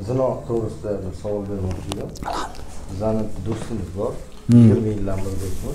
zino to'g'risida bir savol bermoqchi edim. Bizning do'stimiz bor. 20 yildan beri do'stimiz.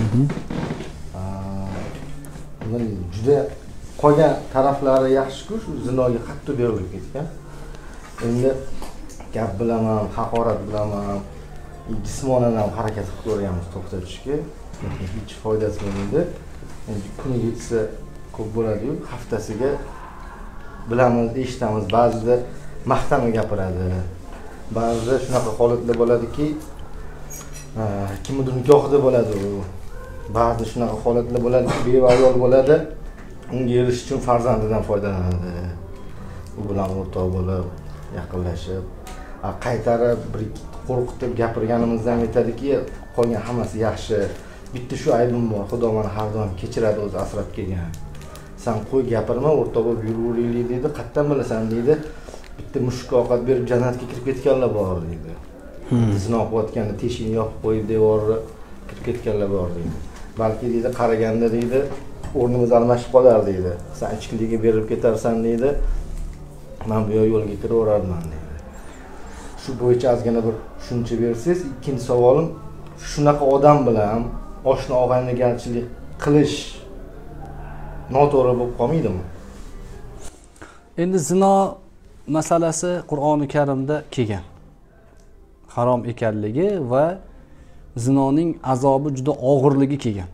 Juda qolgan taraflari yaxshi-ku, shu zinoga qattiq berilib ketgan. Endi gap bilaman, haqorat bilaman, jismonan ham harakat qilib ko'rganmiz to'xtatishga. Hech foydasi bo'lmaydi. Endi kuniga yetsa ko'p bo'ladi-yu, haftasiga bilamiz, eshitamiz, ba'zida maqtanib gapiradi. Ba'zida shunaqa holatlar bo'ladiki, kimnidir nikohida bo'ladi u. Ba'zida shunaqa holatlar bo'ladiki, beva ayol bo'ladi, unga erishish uchun farzandidan foydalanadi. U bilan o'rtoq bo'lib, yaqinlashib, qaytarib bir qo'rqitib gapirganimizdan aytadiki, qolgan hammasi yaxshi. Bitta shu aybim bor, Xudo meni har doim kechiradi, o'zi asrab kelgan. Sen qo'y gapirma, o'rtoq bo'lib yuraveraylik deydi. Qayerdan bilasan deydi. Bitta mushukka ovqat berib jannatga kirib ketganlar bor deydi. Zino qilayotganda teshikni yopib qo'yib devorni kirib ketganlar bor deydi. Balki deydi qaraganda deydi o'rnimiz almashib qolar deydi. Sen ichkiligiga berib ketarsan deydi. Men bu yo'lga kiraverarman deydi. Shu bo'yicha ozgina bir tushuncha bersangiz, ikkinchi savolim shunaqa odam bilan oshna og'aynigarchilik qilish noto'g'ri bo'lib qolmaydimi? Endi zino masalasi Qur'oni Karimda kelgan. Harom ekanligi va zinoning azobi juda og'irligi kelgan.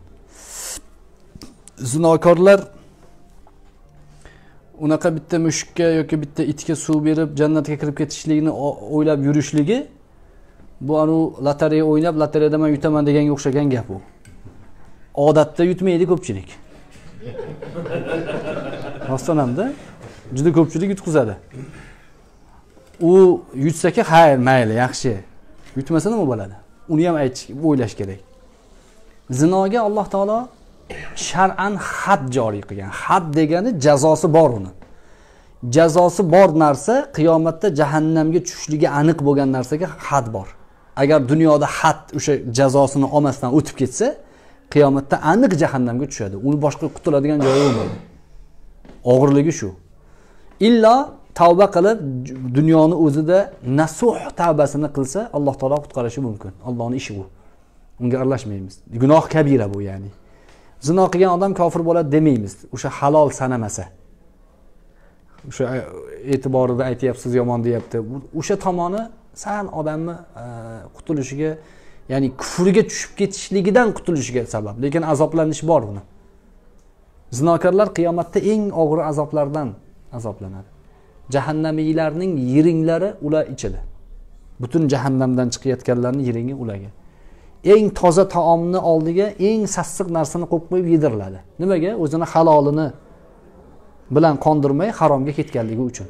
Zinokorlar unaqa bitta mushukka yoki bitta itga suv berib jannatga kirib ketishligini o'ylab yurishligi bu lotereya o'ynab, lotereyada men yutaman deganga o'xshagan gap bu. Odatda yutmaydi ko'pchilik. Rostlanamda juda ko'pchilik yutqizadi. U yutsaki xayr, mayli, yaxshi. Yutmasa nima bo'ladi? Uni ham o'ylash kerak. Zinoga Alloh taolo shar'an had joriy qilgan. Had degani jazosi bor uni. Jazosi bor narsa qiyomatda jahannamga tushishligi aniq bo'lgan narsaga had bor. Agar dunyoda had o'sha jazosini olmasdan o'tib ketsa, qiyomatda aniq jahannamga tushadi. Uni boshqa qutuladigan joyi bo'lmaydi. Og'irligi shu. Illo tavba qilib dunyoni o'zida nasuh tavbasini qilsa, Alloh taolo qutqarishi mumkin. Allohning ishi bu. Unga aralashmaymiz. Gunoh kabira bu, ya'ni. Zino qilgan odam kofir bo'ladi demaymiz. O'sha halol sanamasa. O'sha e'tiborida aytyapsiz, yomon deyapti. O'sha tomoni sal odamni qutulishiga, ya'ni kufriga tushib ketishligidan qutulishiga sabab. Lekin azoblanish bor uni. Zinokorlar qiyomatda eng og'ir azoblardan azoblanadi. Jahannamiylarning yiringlari ular ichida. Butun jahannamdan chiqayotganlarning yiringi ularga. Eng toza taomni oldiga eng sassiq narsani qo'yib qo'yib yediriladi. Nimaga? O'zini halolini bilan qondirmay haromga ketganligi uchun.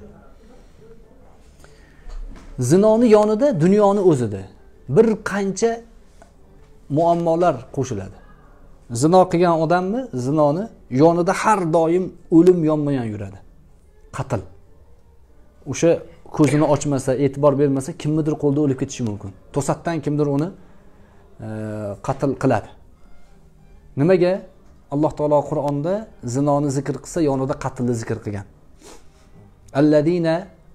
Zinoni yonida dunyoni o'zida bir qancha muammolar qo'shiladi. Zino qilgan odamni zinoni yonida har doim o'lim yonmayan yuradi. Qatl. O'sha ko'zini ochmasa, e'tibor bermasa, kimnidir qo'lda o'lib ketishi mumkin. To'satdan kimdir uni qatl qiladi. Nimaga? Alloh taolo Qur'onda zinoni zikr qilsa, yonida qatlni zikr qilgan. Alladina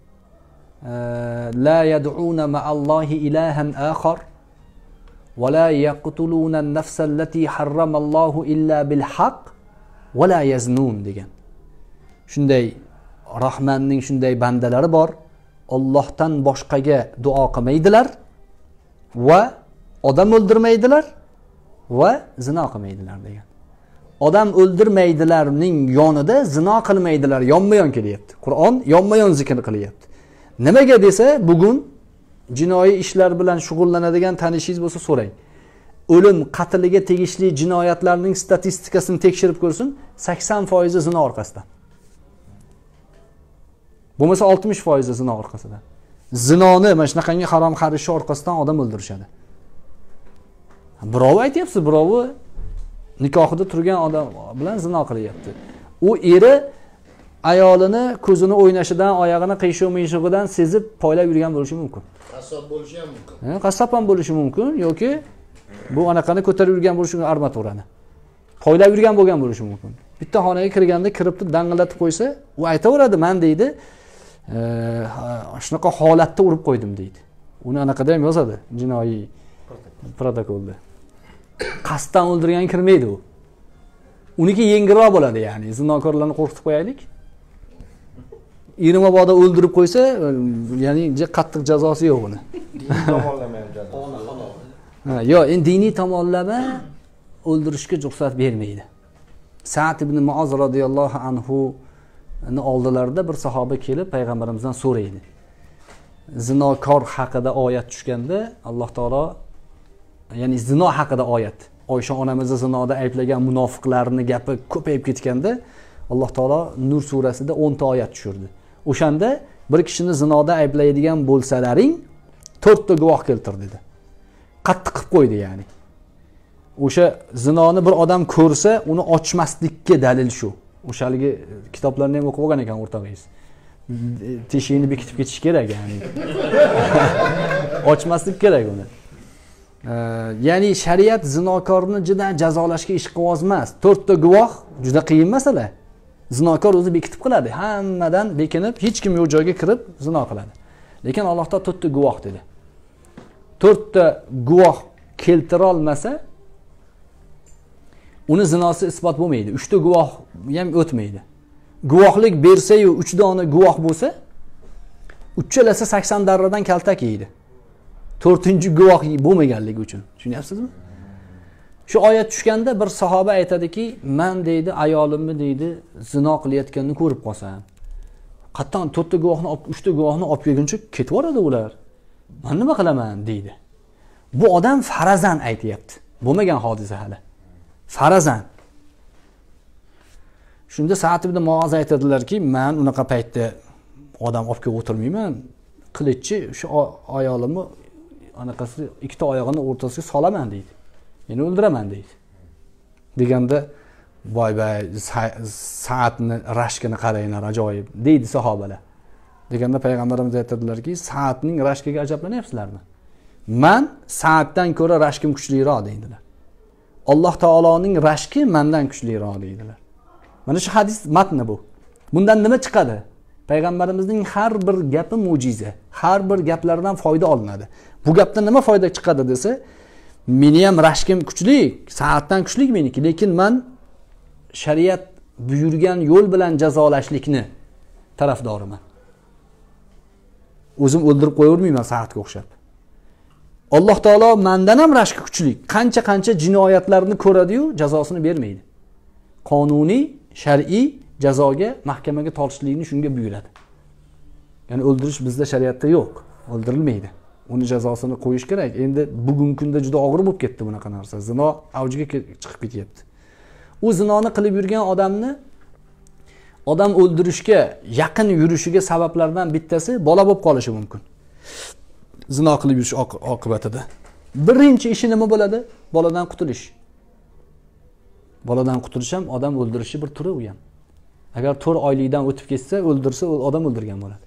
la yad'una ma'allohi ilahan akhar va la yaqtuluna an-nafsa allati harrama Allohu illa bil haqq va la yaznun degan. Shunday Rahmanning shunday bandalari bor. Allohdan boshqaga duo qilmaydilar va odam o'ldirmaydilar va zino qilmaydilar degan. Odam o'ldirmaydilarning yonida zino qilmaydilar, yonma-yon kelyapti. Qur'on yonma-yon zikr qilyapti. Nimaga desa, bugun jinoiy ishlar bilan shug'ullanadigan tanishingiz bo'lsa so'rang. O'lim, qatliga tegishli jinoyatlarning statistikasini tekshirib ko'rsin, 80% zino orqasidan. Bo'lmasa 60% zino orqasidan. Zinoni mana shunaqangi harom xarishi orqasidan odam o'ldirishadi. Birov aytyapsiz, birovi nikohida turgan odam bilan zino qilyapti. U eri ayolini ko'zini o'ynashidan, oyog'ini qiyshuv-mishug'idan sezib poylab yurgan bo'lishi mumkin. Qassob bo'lishi ham mumkin. Qassob ham bo'lishi mumkin yoki bu anaqani ko'tarib yurgan bo'lishi mumkin, armaturani. Poylab yurgan bo'lgan bo'lishi mumkin. Bitta xonaga kirganda kiribdi, dang'illatib qo'ysa, u aytaveradi, men deydi, shunaqa holatda urib qo'ydim deydi. Uni anaqada ham yozadi jinoiy protokolda. Qasddan o'ldirgan kirmaydi u. Uniki yengilroq bo'ladi, ya'ni zinokorlarni qo'rqitib qo'yaylik. 20 boda o'ldirib qo'ysa, ya'ni qattiq jazosi yo'q uni. Diniy tomonlama ham jazo. Yo, endi diniy tomonlama o'ldirishga ruxsat bermaydi. Sa'd ibn Muoz radhiyallohu anhu ni oldilarida bir sahoba kelib payg'ambarimizdan so'raydi. Zinokor haqida oyat tushganda Alloh taolo, ya'ni zino haqida oyat, Oysha onamizni zinoda ayblagan munofiqlarning gapi ko'payib ketganda Alloh taolo Nur surasida 10 ta oyat tushirdi. O'shanda bir kishini zinoda ayblaydigan bo'lsalaring 4 ta guvoh keltir dedi. Qattiq qilib qo'ydi, ya'ni. O'sha zinoni bir odam ko'rsa, uni ochmaslikka dalil shu. O'shaligi kitoblarni ham o'qib olgan ekan o'rtog'ingiz. Teshigini bekitib ketish kerak, ya'ni. Ochmaslik kerak uni. Ya'ni shariat zinokorni juda jazolashga ish qilib emas. 4 ta guvoh juda qiyin masala. Zinokor o'zi bekitib qiladi. Hammadan bekinib, hech kim yo'q joyga kirib zino qiladi. Lekin Alloh taolo 4 ta guvoh dedi. 4 ta guvoh keltira olmasa, uni zinosi isbot bo'lmaydi. 3 ta guvoh ham o'tmaydi. Guvohlik bersa-yu 3 dona guvoh bo'lsa, uchalasi 80 darradan kaltak yeydi. 4-guvoh bo'lmaganligi uchun. Tushunyapsizmi? Shu oyat tushganda bir sahoba aytadiki, men deydi, ayolimni deydi, zino qilayotganini ko'rib qolsam, qattan 4 ta guvohni, 3 ta guvohni olib kelguncha ketib yoradi ular. Men nima qilaman deydi. Bu odam farazan aytayapti. Bo'lmagan hodisa hali. Farazan. Shunda Sa'd ibn Muoz aytadilarki, men unaqa paytda odam olib kelib o'tirmayman. Qilichchi shu ayolimni anaqasi 2 ta oyog'ini o'rtasiga solaman deydi. Meni o'ldiraman deydi. Deganda voy Sa'dni rashkini qaranglar, ajoyib deydi sahobalar. Deganda payg'ambarimiz aytadilarki, Sa'dning rashkiga ajablanyapsizlarmi? Men Sa'ddan ko'ra rashkim kuchliroq deydilar. Alloh taoloning rashki mendan kuchliroq deydilar. Mana shu hadis matni bu. Bundan nima chiqadi? Payg'ambarimizning har bir gapi mo'jiza, har bir gaplaridan foyda olinadi. Bu gapdan nima foyda chiqadi desa, meni ham rashkim kuchli, Sa'ddan kuchli meniki, lekin men shariat buyurgan yo'l bilan jazolashlikni tarafdoriman. O'zim o'ldirib qo'yavermayman Sa'dga o'xshab. Alloh taolo mendan ham rashki kuchli. Qancha jinoyatlarni ko'radi-yu, jazosini bermaydi. Qonuniy, shar'iy jazoga, mahkamaga tortishlikni shunga buyuradi. Ya'ni o'ldirish bizda shariatda yo'q, o'ldirilmaydi. Uni jazosini qo'yish kerak. Endi bugungi kunda juda og'ir bo'lib ketdi bunaqa narsa. Zino avjiga chiqib ketyapti. U zinoni qilib yurgan odam o'ldirishga yaqin yurishiga sabablardan bittasi bola bo'lib qolishi mumkin. Zino qilib yurish oqibatida. Birinchi ishi nima bo'ladi? Boladan qutulish. Boladan qutulish ham odam o'ldirishi bir turi u ham. Agar 4 oylikdan o'tib ketsa, o'ldirsa, odam o'ldirgan bo'ladi.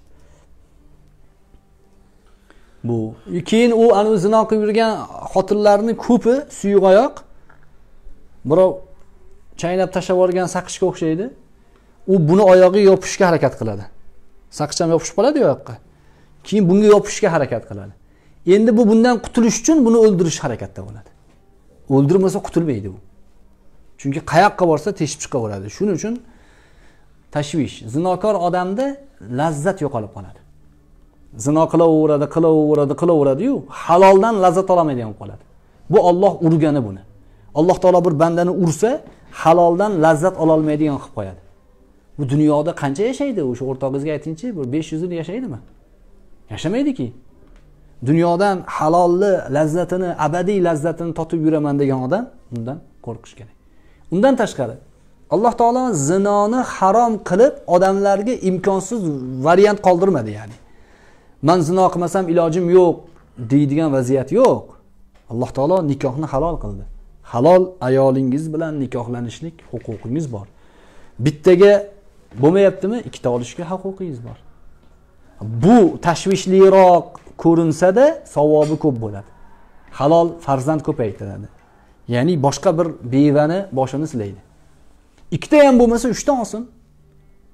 Bu. Keyin u anu zino qilib yurgan xotinlarning ko'pi suyuq oyoq. Birov chaynab tashlab yuborgan saqishga o'xshaydi. U buni oyog'iga yopishga harakat qiladi. Saqicham yopishib qoladi oyoqqa. Keyin bunga yopishga harakat qiladi. Endi bu bundan qutulish uchun buni o'ldirish harakatda bo'ladi. O'ldirmasa qutulmaydi bu. Chunki qayoqqa borsa teshib chiqaveradi. Shuning uchun tashvish. Zinokor odamda lazzat yo'qolib qoladi. Zino qilaveradi-yu, haloldan lazzat olmaydigan qoladi. Bu Alloh urgani buni. Alloh taolo bir bandani ursa, haloldan lazzat ola olmaydigan qilib qo'yadi. Bu dunyoda qancha yashaydi? O'sha o'rtog'ingizga aytingchi, bir 500 yil yashaydimi? Yashamaydi-ki. Dunyodan halolli lazzatini, abadiy lazzatini totib yuraman degan odam bundan qo'rqish kerak. Undan tashqari Alloh taolo zinoni harom qilib odamlarga imkonsiz variant qoldirmadi, ya'ni. Men zino qilmasam ilojim yo'q deydigan vaziyat yo'q. Alloh taolo nikohni halol qildi. Halol ayolingiz bilan nikohlanishlik huquqingiz bor. Bittaga bo'lmayaptimi? 2 ta olishga huquqingiz bor. Bu tashvishliroq ko'rinsa-da, savobi ko'p bo'ladi. Halol farzand ko'paytiradi. Ya'ni boshqa bir bevani boshini silaydi. 2 ta ham bo'lmasa 3 ta olsin.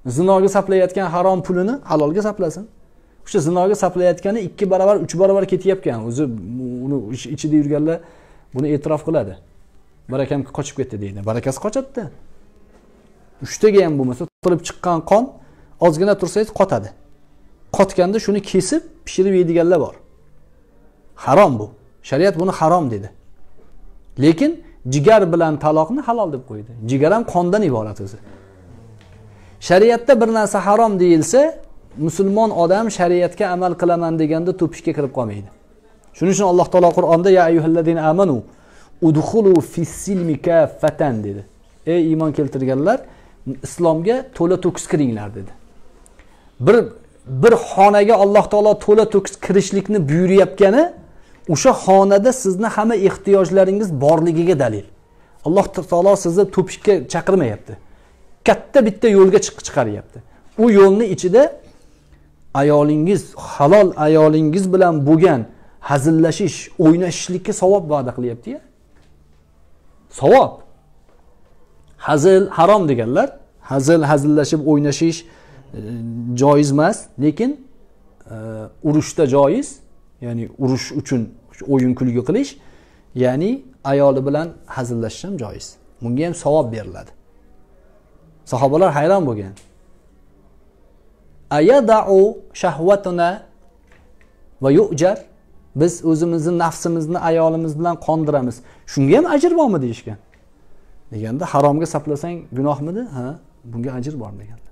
Zinoga sarflayotgan harom pulini halolga sarflasin. O'sha zinoga sarflayotgani 2 barobar, 3 barobar ketyapkan. O'zi uni ichida yurganlar buni e'tirof qiladi. Barakam qochib ketdi deydi. Barakasi qochadi. 3 taga ham bo'lmasa, to'lib chiqqan qon ozgina tursangiz qotadi. Qotganda shuni kesib, pishirib yeydiganlar bor. Harom bu. Shariat buni harom dedi. Lekin jigar bilan taloqni halol deb qo'ydi. Jigar ham qondan iborat o'zi. Shariatda bir narsa harom deyilsa, musulmon odam shariatga amal qilaman deganda to'pishga kirib qolmaydi. Shuning uchun Alloh taolo Qur'onda ya ayyuhallazina amanu udkhulu fis-silmi kaffatan dedi. Ey iymon keltirganlar, islomga to'la to'kis kiringlar dedi. Bir xonaga Alloh taolo to'la to'kis kirishlikni buyuryapgani o'sha xonada sizni hamma ehtiyojlaringiz borligiga dalil. Alloh taolo sizni to'pishga chaqirmayapti. Katta bitta yo'lga chiqaryapti. U yo'lni ichida ayolingiz, halol ayolingiz bilan bo'lgan hazillashish, o'ynashishlikka savob va'da qilyapti-ya. Savob. Hazil harom deganlar. Hazillashib o'ynashish joiz emas, lekin urushda joiz. Ya'ni urush uchun o'yin kulgi qilish, ya'ni ayoli bilan hazillashish ham joiz. Bunga ham savob beriladi. Sahobalar hayron bo'lgan. Ayada'u shahvatuna va yu'jar. Biz o'zimizning nafsimizni ayolimiz bilan qondiramiz. Shunga ham ajr bormi deyishgan. Deganda haromga saplasang gunohmidi? Ha, bunga ajr bor deganda.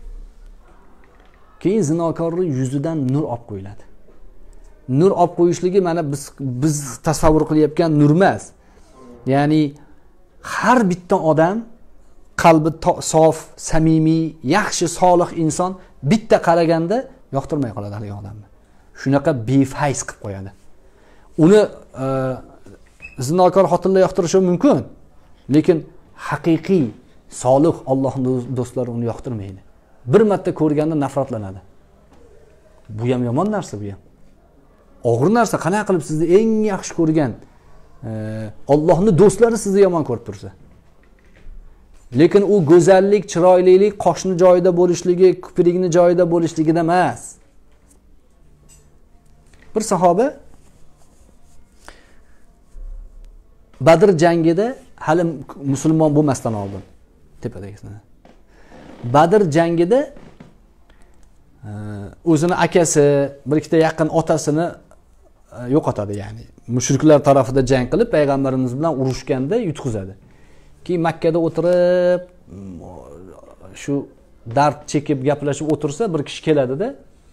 Keyin zinokorning yuzidan nur olib qo'yiladi. Nur olib qo'yishligi mana biz tasavvur qilyapgan nur emas. Ya'ni har bitta odam qalbi sof, samimiy, yaxshi, solih inson bitta qaraganda yoqtirmay qoladi hali odamni. Shunaqa befayz qilib qo'yadi. Uni zinokor xotinlar yoqtirishi mumkin, lekin haqiqiy solih Allohning do'stlari uni yoqtirmaydi. Bir marta ko'rganda nafratlanadi. Bu ham yomon narsa bu ham. Og'ir narsa. Qanaqa qilib sizni eng yaxshi ko'rgan Allohning do'stlari sizni yomon ko'rib tursa. Lekin u go'zallik, chiroylilik, qoshni joyida bo'lishligi, kiprikni joyida bo'lishligida emas. Bir sahoba Badr jangida hali musulmon bo'lmasdan oldin tepadagisini. Badr jangida o'zini akasi, bir ikkita yaqin otasini yo'qotadi, ya'ni mushriklar tarafida jang qilib payg'ambarimiz bilan urushganda yutqizadi. Keyin Makka da o'tirib shu dard chekib gaplashib o'tirsa, bir kishi keladi-da,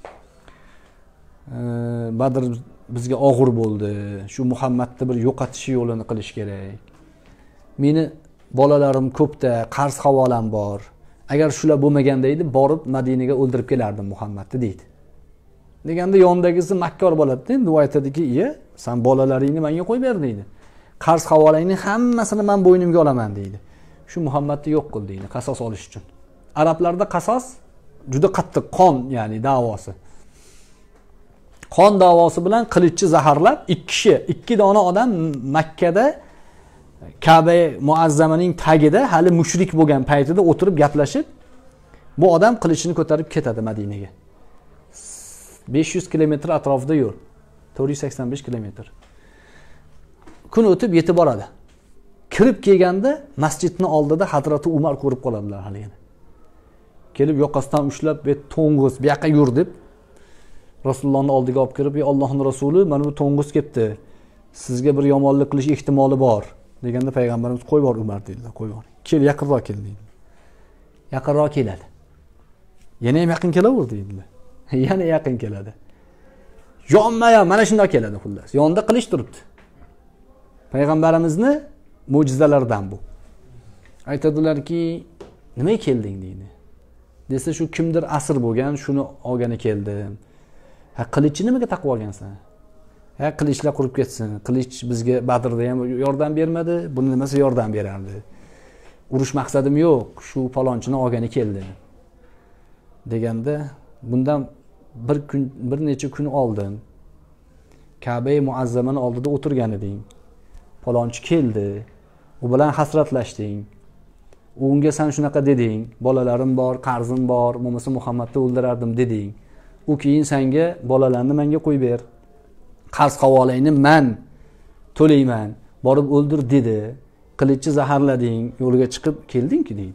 Badr bizga og'ir bo'ldi. Shu Muhammadni bir yo'qotish yo'lini qilish kerak. Meni bolalarim ko'pda, qarz havolam bor. Agar shular bo'lmaganda edi, borib Madinaga o'ldirib kelardim Muhammadni deydi. Deganda yondagisi makkor bo'ladi-da, endi u aytadiki, "Iya, sen bolalaringni menga qo'yib ber" deydi. Qarz havolangni hammasini men bo'ynimga olaman deydi. Shu Muhammadni yo'q qil deydi, qasos olish uchun. Arablarda qasos juda qattiq qon, ya'ni da'vosi. Qon da'vosi bilan qilichni zaharlab, ikki dona odam Makkada Ka'ba muazzamaning tagida hali mushrik bo'lgan paytida o'tirib gaplashib, bu odam qilichini ko'tarib ketadi Madinaga. 500 kilometr atrofida yo'l. 485 kilometr. Kun o'tib yetib boradi. Kirib kelganda masjidning oldida Hazrati Umar ko'rib qoladilar haligini. Kelib yoqasidan ushlab, "Bet to'ng'iz, bu yoqqa yur" deb Rasulullohning oldiga olib kirib, "Ey Allohning rasuli, mana bu to'ng'iz ketdi. Sizga bir yomonlik qilish ehtimoli bor." Deganda payg'ambarimiz "Qo'y bor Umar" dedilar, "Qo'y bor. Kel, yaqinroq kel" dedi. Yaqinroq keladi. Yana ham yaqin kelaverdi dedilar. Yana yaqin keladi. Yonma-yo mana shunday keladi xullas. Yonda qilich turibdi. Payg'ambarimizni mo'jizalaridan bu. Aytadilarki, "Nima kelding?" deydi. Desa, "Shu kimdir asr bo'lgan, shuni olgani keldim." "Ha, qilichni nimaga taqib olgansan?" "Ha, qilichlar qurib ketsin. Qilich bizga Badrda ham yordam bermadi, buni nimasi yordam berardi. Urush maqsadim yo'q, shu palonchini olgani keldi." Deganda, bundan bir necha kun oldin Ka'ba muazzamani oldida o'tirgan eding. Palonchi keldi. U bilan hasratlashding. unga sen shunaqa deding, bolalarim bor, qarzim bor, bo'lmasa Muhammadni o'ldirardim deding. U keyin senga bolalarni menga qo'yib ber. Qarz havolangni men to'layman. Borib o'ldir dedi. Qilichni zaharlading, yo'lga chiqib kelding-ki deydi.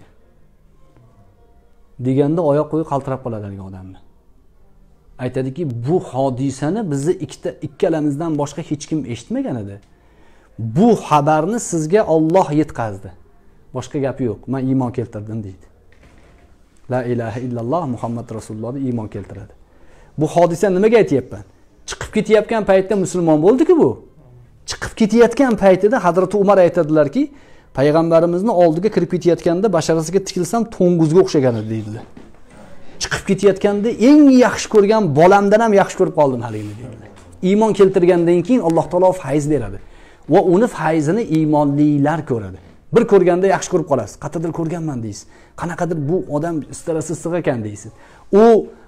Deganda oyoq qo'yi qaltirab qoladi haligi odamni. Aytadiki, bu hodisani bizni ikkalamizdan boshqa hech kim eshitmagan edi. Bu xabarni sizga Alloh yetkazdi. Boshqa gap yo'q. Men iymon keltirdim deydi. La ilaha illalloh Muhammad rasulullohni iymon keltiradi. Bu hodisa nimaga aytyapman? Chiqib ketayotgan paytda musulmon bo'ldi-ku bu. Chiqib ketayotgan paytida Hazrat Umar aytadilar-ki, payg'ambarimizni oldiga kirib ketayotganda basharasiga tikilsam to'ng'izga o'xshagan edi deydilar. Chiqib ketayotganda eng yaxshi ko'rgan bolamdan ham yaxshi ko'rib qoldim haligini deydilar. Iymon keltirgandan keyin Alloh taolo fayz beradi va uni fayzini iymonlilar ko'radi. Bir ko'rganda yaxshi ko'rib qolasiz. Qattiqdir ko'rganman deysiz. Qanaqadir bu odam istarasi issiq ekan deysiz. U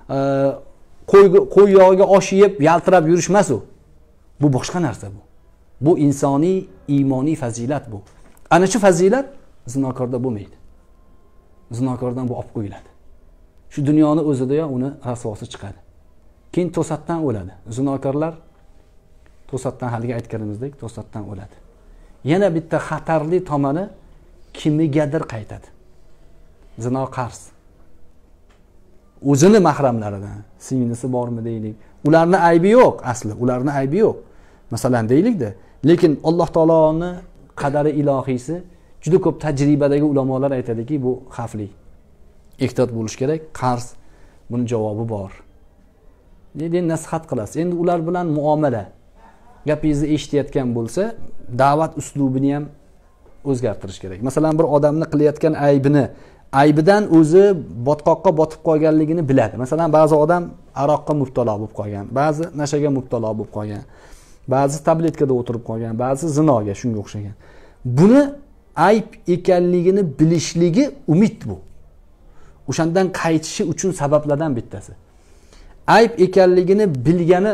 qo'y yog'iga osh yeb yaltirab yurishmas u. Bu boshqa narsa bu. Bu insoniy, iymoniy fazilat bu. Ana shu fazilat zinokorda bo'lmaydi. Zinokordan bu olib qo'yiladi. Shu dunyoni o'zida ham uni rasvosi chiqadi. Keyin to'satdan o'ladi. Zinokorlar to'satdan haliga aytganimizdek to'satdan o'ladi. Yana bitta xatarli tomoni kimigadir qaytadi. Zino qarz. O'zini mahramlaridan, singlisi bormi deylik. Ularni aybi yo'q asli, ularni aybi yo'q. Masalan deylik-da, lekin Alloh taoloning qadari ilohiysi juda ko'p tajribadagi ulamolar aytadiki, bu xavfli. Ehtiyot bo'lish kerak. Qarz buni javobi bor. Endi nasihat qilasiz. Endi ular bilan muomala. Gapingizni eshitayotgan bo'lsa, da'vat uslubini ham o'zgartirish kerak. Masalan, bir odamni qilayotgan aybidan o'zi botqoqqa botib qolganligini biladi. Masalan, ba'zi odam aroqqa mubtalo bo'lib qolgan, ba'zi nashaga mubtalo bo'lib qolgan, ba'zi tabletkada o'tirib qolgan, ba'zi zinoga, shunga o'xshagan. Buni ayb ekanligini bilishligi umid bu. O'shandan qaytishi uchun sabablardan bittasi. Ayb ekanligini bilgani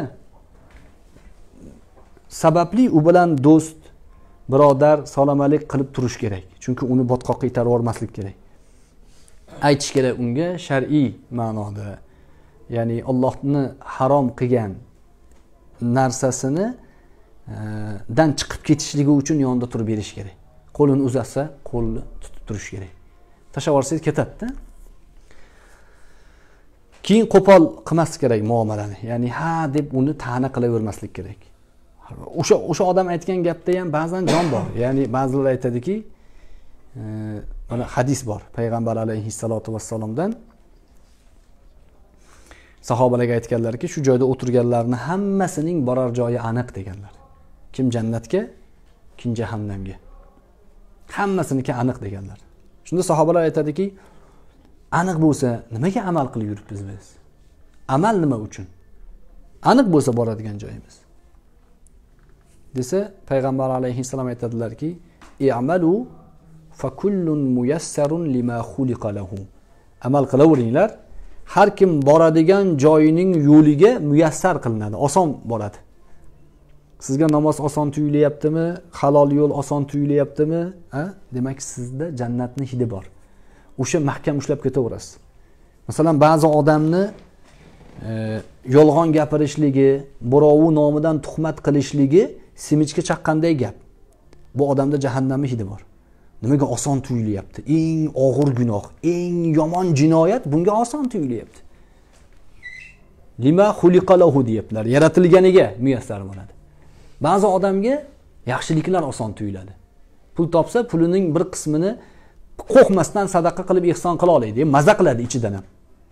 sababli u bilan do'st, birodar, salomalik qilib turish kerak. Chunki uni botqoqqa itarib yubormaslik kerak. Aytish kerak unga shar'iy ma'noda. Ya'ni Allohning harom qilgan narsasini dan chiqib ketishligi uchun yonida turib berish kerak. Qo'lini uzatsa, qo'lni tutib turish kerak. Tashlab yuborsangiz ketadi-da. Keyin qo'pol qilmaslik kerak muomalani. Ya'ni ha deb uni ta'na qilavermaslik kerak. O'sha odam aytgan gapda ham ba'zan jon bor. Ya'ni ba'zilar aytadiki, mana hadis bor. Payg'ambar alayhissalatu vassalomdan sahobalarga aytganlarki, shu joyda o'tirganlarning hammasining borar joyi aniq deganlar. Kim jannatga, kim jahannamga. Hammasiniki aniq deganlar. Shunda sahobalar aytadiki, aniq bo'lsa, nimaga amal qilib yuribmiz biz? Amal nima uchun? Aniq bo'lsa boradigan joyimiz. Desa, payg'ambar alayhissalom aytadilarki, "I'malu fa kullun muyassarun lima xuliqa lahu." Amal qilaveringlar, har kim boradigan joyining yo'liga muyassar qilinadi, oson boradi. Sizga namoz oson tuyulyaptimi? Halol yo'l oson tuyulyaptimi? Demak, sizda jannatning hidi bor. O'sha mahkam ushlab ketaverasiz. Masalan, ba'zi odamni yolg'on gapirishligi, birovi nomidan tuhmat qilishligi simichga chaqqanday gap. Bu odamda jahannamning hidi bor. Nimaga oson tuyulyapti? Eng og'ir gunoh, eng yomon jinoyat bunga oson tuyulyapti. Lima xuliqalahu deyaptilar. Yaratilganiga muyassar bo'ladi. Ba'zi odamga yaxshiliklar oson tuyuladi. Pul topsa, pulining bir qismini qo'rqmasdan sadaqa qilib ihson qila oladi, maza qiladi ichidan ham.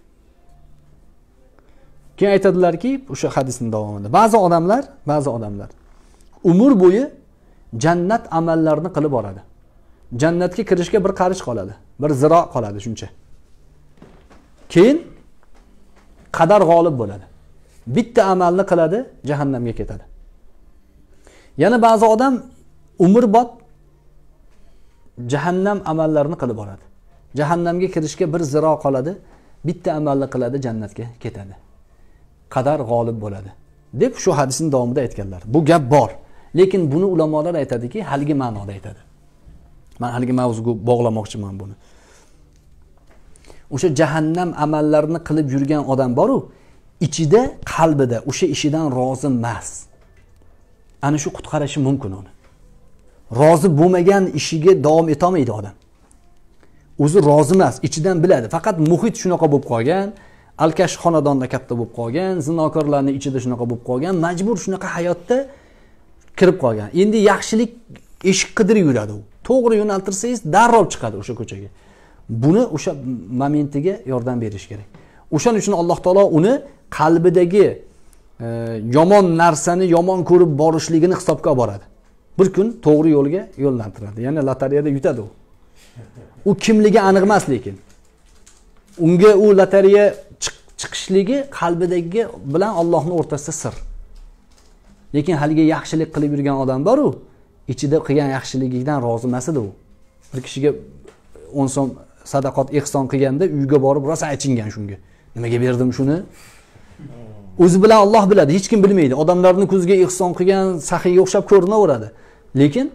Keyin aytadilarki, o'sha hadisning davomida ba'zi odamlar umr bo'yi jannat amallarini qilib boradi. Jannatga kirishga bir qarich qoladi, bir ziro qoladi shuncha. Keyin qadar g'olib bo'ladi. Bitta amalni qiladi, jahannamga ketadi. Yana ba'zi odam umrbod jahannam amallarini qilib boradi. Jahannamga kirishga bir ziro qoladi, bitta amalni qiladi, jannatga ketadi. Qadar g'olib bo'ladi deb shu hadisning davomida aytganlar. Bu gap bor. Lekin buni ulamolar aytadiki, haligi ma'noda aytadi. Men haligi mavzuga bog'lamoqchiman buni. O'sha jahannam amallarini qilib yurgan odam bor-ku, ichida, qalbida o'sha ishidan rozi emas. Ana shu qutqarishi mumkin uni. Rozi bo'lmagan ishiga davom eta olmaydi odam. O'zi rozi emas, ichidan biladi. Faqat muhit shunaqa bo'lib qolgan, alkash xonadonda katta bo'lib qolgan, zinokorlarning ichida shunaqa bo'lib qolgan, majbur shunaqa hayotda kirib qolgan. Endi yaxshilik eshik qidirib yuradi u. To'g'ri yo'naltirsangiz darrov chiqadi o'sha ko'chaga. Buni o'sha momentiga yordam berish kerak. O'shaning uchun Alloh taolo uni qalbidagi yomon narsani yomon ko'rib borishligini hisobga oladi. Bir kun to'g'ri yo'lga yo'llantiradi. Ya'ni lotereyada yutadi u. U kimligi aniq emas lekin. Unga u lotereya chiqishligi qalbidagi bilan Allohning o'rtasida sir. Lekin haliga yaxshilik qilib yurgan odam bor-ku, ichida qilgan yaxshiligidan rozi emas edi u. Bir kishiga 10 so'm sadaqat ihson qilganda uyga borib rosa achingan shunga. Nimaga berdim shuni? O'zi bilan Alloh biladi, hech kim bilmaydi. Odamlarning ko'ziga ihson qilgan saxiy o'xshab ko'rinaveradi. Lekin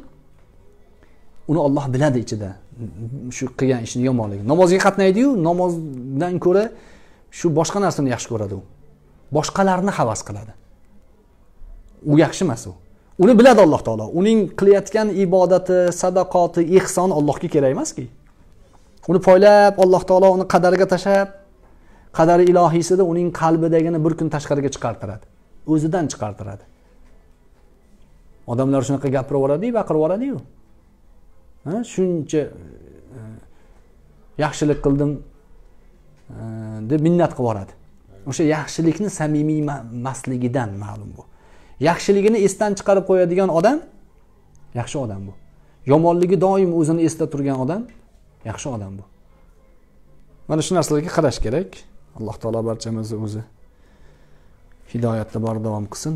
uni Alloh biladi ichida. Shu qilgan ishni yomonligi. Namozga qatnaydi-yu, namozdan ko'ra shu boshqa narsani yaxshi ko'radi u. Boshqalarni havas qiladi. U yaxshi emas u. Uni biladi Alloh taolo. Uning qilayotgan ibodati, sadaqati, ihsoni Allohga kerak emas-ki. Uni poylab Alloh taolo uni qadariga tashab, qadari ilohiysida uning qalbidagini bir kun tashqariga chiqartiradi. O'zidan chiqartiradi. Odamlar shunaqa gapiraveradi-yu, baqiraveradi-yu. Shuncha yaxshilik qildim deb minnat qilib yoradi. O'sha yaxshilikni samimiy emasligidan ma'lum bu. Yaxshiligini esdan chiqarib qo'yadigan odam yaxshi odam bu. Yomonligi doim o'zini esda turgan odam yaxshi odam bu. Mana shu narsalarga qarash kerak. Alloh taolo barchamizni o'zi hidoyatda bor davom qilsin.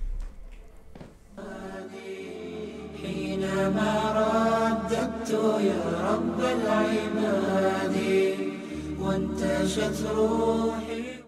يا رب العباد وانتشت روحي